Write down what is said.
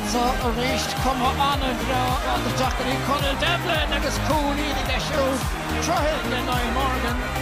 So a reached come on and the Jackery Connell Devlin agus Cooley the show. Try it again, Niall Morgan.